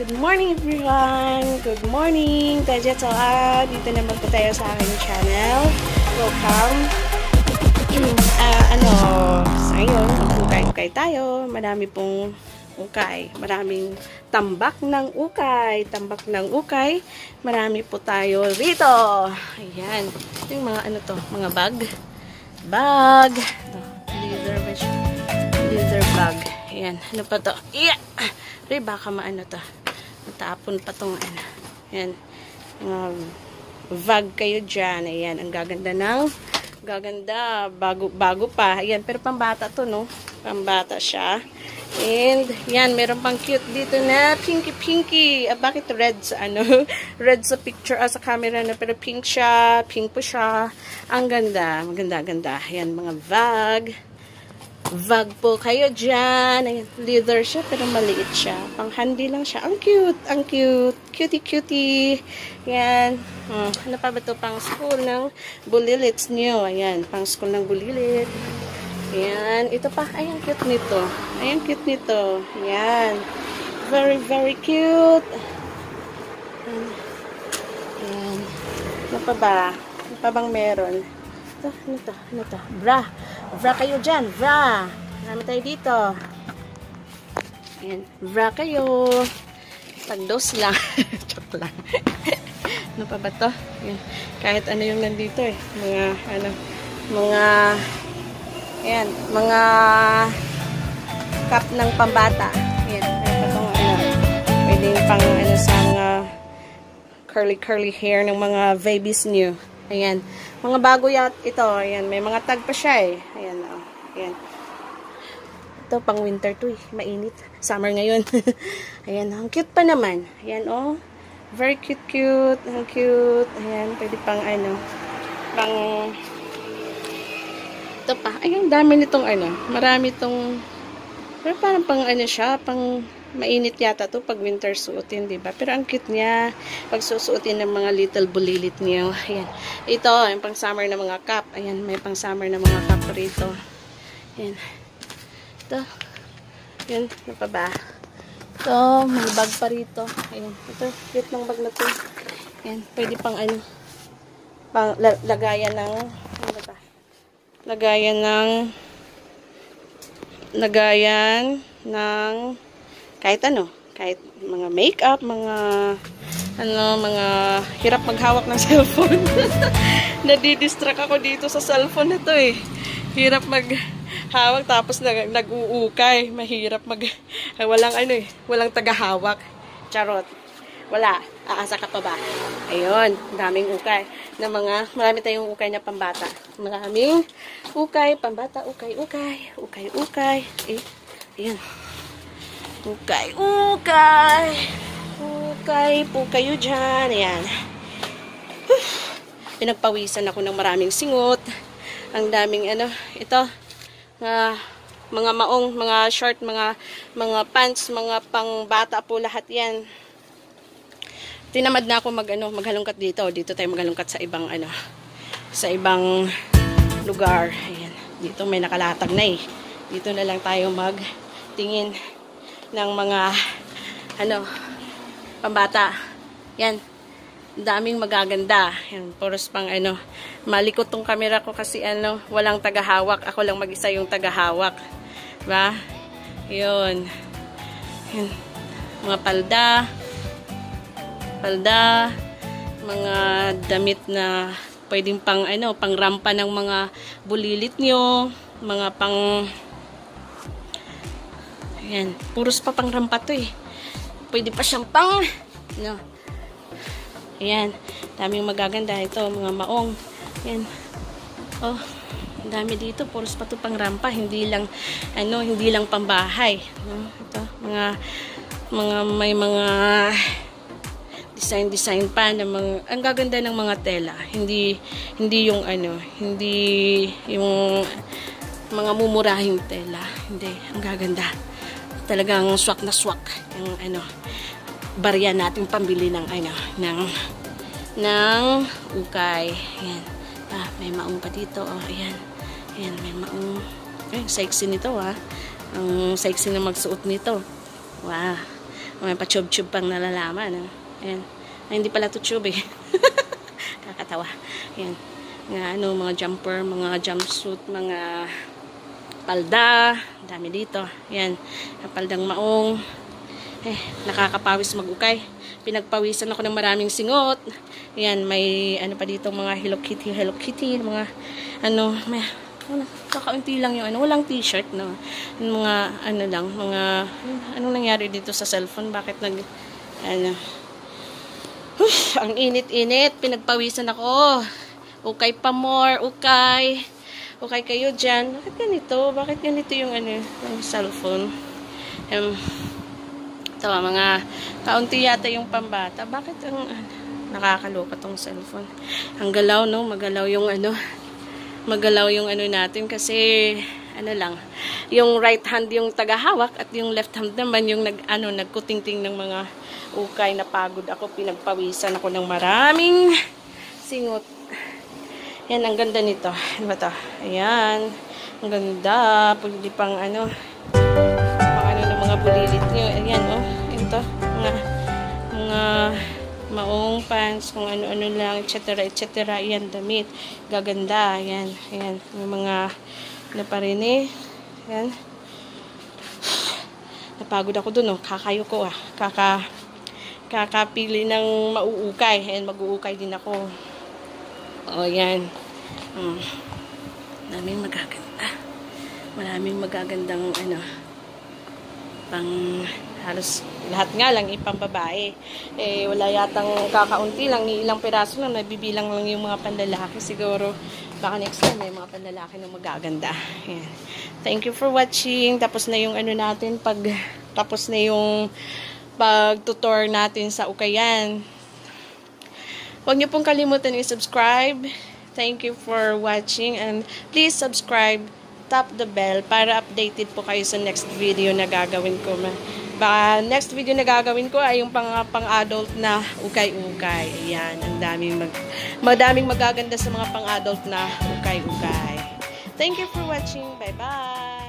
Good morning everyone! Good morning! Dajataa! Dito naman po tayo sa aking channel. Welcome! Sa ngayon, ukay-ukay tayo. Marami pong ukay. Maraming tambak ng ukay. Tambak ng ukay. Marami po tayo rito. Ayan. Ito yung mga mga bag. Bag. Leather bag. Ayan. Ano pa to? Yeah! Pero baka to. Matapon pa tong Ayan. Bag kayo dyan. Ayan. Ang gaganda. Bago pa. Ayan. Pero pambata to, no? Pambata siya. And, yan. Meron pang cute dito na pinky. Bakit red sa red sa picture, sa camera na. Pero pink siya. Pink po siya. Ang ganda. Maganda. Ayan. Mga bag. Bag po kayo dyan. Ayan, leather siya, pero maliit siya. Pang-handy lang siya. Ang cute. Cutie. Ayan. Ano pa ba ito? Pang school ng bulilits nyo. Ayan, pang school ng bulilit. Ayan. Ito pa. Ayan, cute nito. Ayan. Very cute. Ayan. Ano pa ba? Ano pa bang meron? Ano to? Bra kayo dyan. Bra. Marami tayo dito. Ayan. Bra kayo. Tagdos lang. Chok lang. Ano pa ba to? Ayan. Kahit ano yung nandito eh. Mga cup ng pambata. Ayan. Ayan pa itong pwedeng pang sa mga curly hair ng mga babies new. Ayan. Mga bago ito. Ayan. May mga tag pa siya eh. Ayan. Ayan. Ito pang winter to eh. Mainit. Summer ngayon. Ayan. Ang cute pa naman. Ayan oh. Very cute. Ang cute. Ayan. Pwede pang pang ito pa. Ayan. Dami nitong marami itong pero parang pang siya. Pang mainit yata to pag winter suotin, diba? Pero ang cute niya pag susuotin ng mga little bulilit niyo. Ayan. Ito, yung pang summer na mga cup. Ayan, may pang summer na mga cup rito. Ayan. Ito. Ayan, ano pa ba? Ito, may bag pa rito. Ayan. Ito, cute ng bag na to. Ayan, pwede pang pang lagayan ng lagayan ng kahit mga makeup, mga hirap maghawak ng cellphone. Nadidistract ako dito sa cellphone na to eh. Hirap maghawak tapos nag-uukay. Mahirap walang tagahawak. Charot. Wala. Aasa ka pa ba? Ayun, daming ukay na marami tayong ukay na pambata. Maraming ukay, pambata, ukay. Ayan. Ukay po kayo dyan. Ayan. Pinagpawisan ako ng maraming singot. Ang daming ito. Mga maong, mga short, mga pants, mga pangbata po lahat yan. Tinamad na ako maghalungkat dito. Dito tayo maghalungkat sa ibang sa ibang lugar. Ayan. Dito may nakalatag na eh. Dito na lang tayo magtingin ng mga pambata. Yan. Daming magaganda. Yan. Puros pang malikot tong camera ko kasi walang tagahawak. Ako lang mag-isa yung tagahawak. Diba? Yun. Yan. Mga palda, mga damit na pwedeng pang rampa ng mga bulilit nyo, mga pang ayan, puros pa pang rampa to eh. Pwede pa siyang pang ayan, daming magaganda ito, mga maong. Ayan. Oh, dami dito, puros pa to pang rampa, hindi lang pambahay. Ito, may mga design pa na ang gaganda ng mga tela. Hindi yung hindi yung mga mumurahing tela. Hindi, ang gaganda. Talagang swak na swak yung barya nating pambili ng ng ukay. Ayan. May maong pa dito. Oh, ayan. Ayan, may maong. Sexy nito Ang sexy na magsuot nito. Wow. May pa-tube-tube pang nalalaman. Ayan. Ay, hindi pala to tube eh. Kakatawa. Ayan. Mga jumper, mga jumpsuit, mga palda. Dami dito. Ayan. Paldang maong. Nakakapawis mag-ukay. Pinagpawisan ako ng maraming singot. Ayan, may pa dito mga Hello Kitty, mga may kakaunti lang yung walang t-shirt, no. Mga lang, mga anong nangyari dito sa cellphone? Bakit ang init-init, pinagpawisan ako. Okay pa more, okay. Okay kayo dyan. Bakit ganito? Bakit ganito yung yung cellphone? Ito, mga kaunti yata yung pambata. Bakit ang nakakaloka tong cellphone? Ang galaw, no? Magalaw yung magalaw yung natin kasi lang, yung right hand yung tagahawak at yung left hand naman yung nagkutingting ng mga ukay. Napagod ako, pinagpawisan ako ng maraming singot. Yan, ang ganda nito. Ano ba to? Ayan, ang ganda. Pwede pang ng mga bulilit nyo. Ayan, ito, mga maong pants, kung ano-ano lang, etc. Ayan, damit. Gaganda. Ayan. Ayan. May mga pa rin eh. Ayan. Napagod ako dun, Kakayo ko, Kakapili ng mauukay. Ayan, mag-uukay din ako. Ayan. Maraming magaganda. Maraming magagandang, pang halos lahat nga lang ipambabae. Wala yatang kakaunti lang, ilang piraso lang, nabibilang lang yung mga panlalaki. Siguro baka next time may mga panlalaki na magaganda. Ayan. Thank you for watching. Tapos na yung natin, tapos na yung pag-tutor natin sa ukayan. Huwag niyo pong kalimutan i-subscribe. Thank you for watching and please subscribe, tap the bell para updated po kayo sa next video na gagawin ko. Baka next video na gagawin ko ay yung pang-adult na ukay-ukay. Ayan, ang madaming magaganda sa mga pang-adult na ukay-ukay. Thank you for watching. Bye-bye!